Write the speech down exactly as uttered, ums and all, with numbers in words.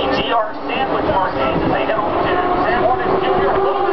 G R Sandwich Arcades as they head on to San Juan Junior